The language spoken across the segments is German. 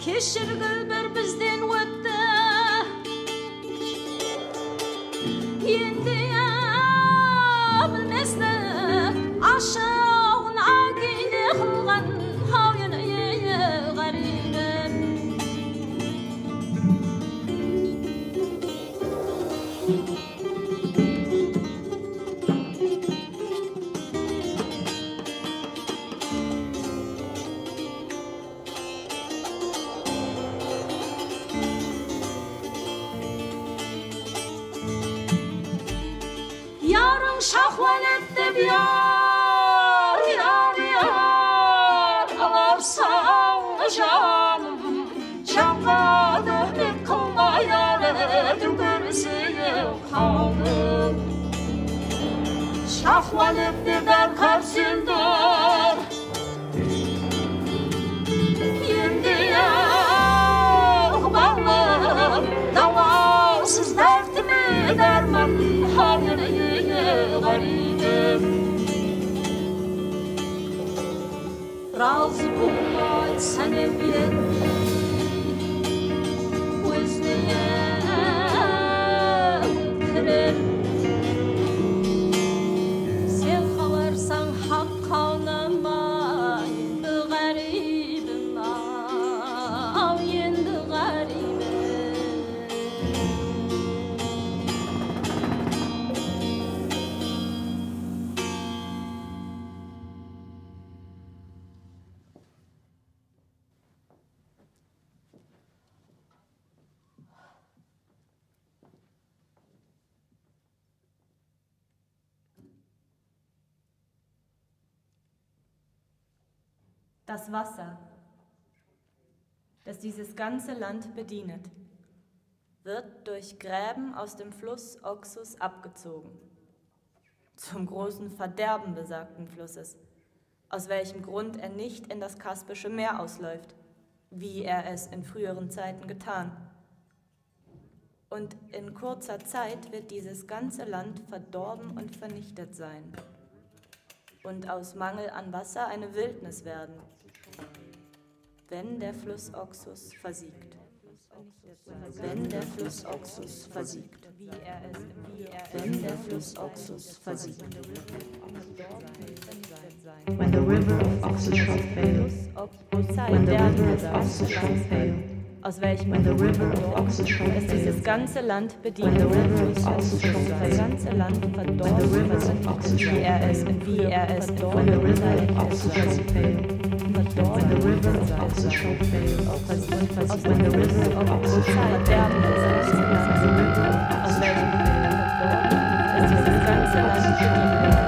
Keşirgil bir bizden öttü. Endi bilmesdi aşığın agini kılgan havyan garibim. Yarın şahvan etti yar, yar, yar. Alarsan canım, canladı bir kılma yarıdır görürsün kaldım. Şahvan etti der karşındır. Yendi yok bağlım, davasız dertimi derman havyanı garibim. Razı bulmay seni bilen özleye kirer. Sen kavarsan hakka anamay garibim av yendi garibim. Das Wasser, das dieses ganze Land bedient, wird durch Gräben aus dem Fluss Oxus abgezogen, zum großen Verderben besagten Flusses, aus welchem Grund er nicht in das Kaspische Meer ausläuft, wie er es in früheren Zeiten getan. Und in kurzer Zeit wird dieses ganze Land verdorben und vernichtet sein und aus Mangel an Wasser eine Wildnis werden, wenn der Fluss Oxus versiegt. Wenn der Fluss Oxus versiegt. Wenn der Fluss Oxus versiegt. When the river of Oxus shall fail. When the river of Oxus shall fail. Aus welchem When the river of Oxus shall es fail. dieses ganze Land bedient, When the river of Oxus shall das fail. ganze Land When the verdorben, river of Oxus shall wie er fail. es in When the river of Oxus shall fail. When the river of Oxus shall fail. When the river of Oxus shall fail. aus welchem es dieses ganze Land bedient,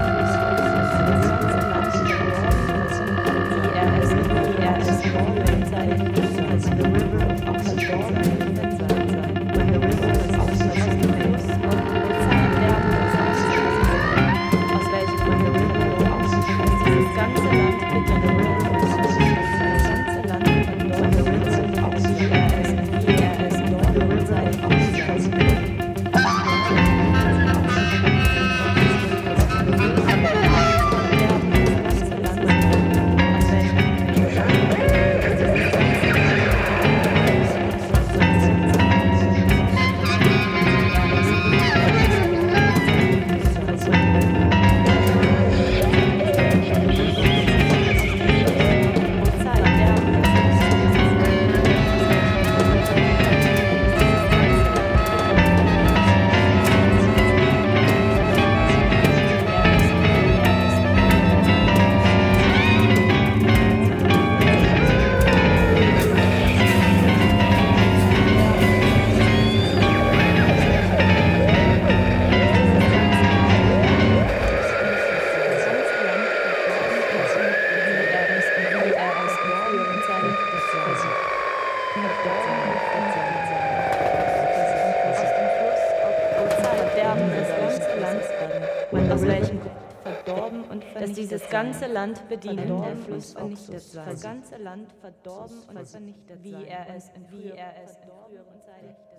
wie er es in When the river of Oxus shall fail. When the river of Oxus shall fail. aus welchem When the river of Oxus shall fail. dieses ganze Land bedient, When the river of Oxus shall fail. When the river of Oxus shall fail. wie er es When the river of Oxus shall fail. aus welchem verdorben und vernichtet, dass dieses ganze Land bedient, der Fluss vernichtet sein. Das ganze Land verdorben und vernichtet, wie er es in früheren Zeiten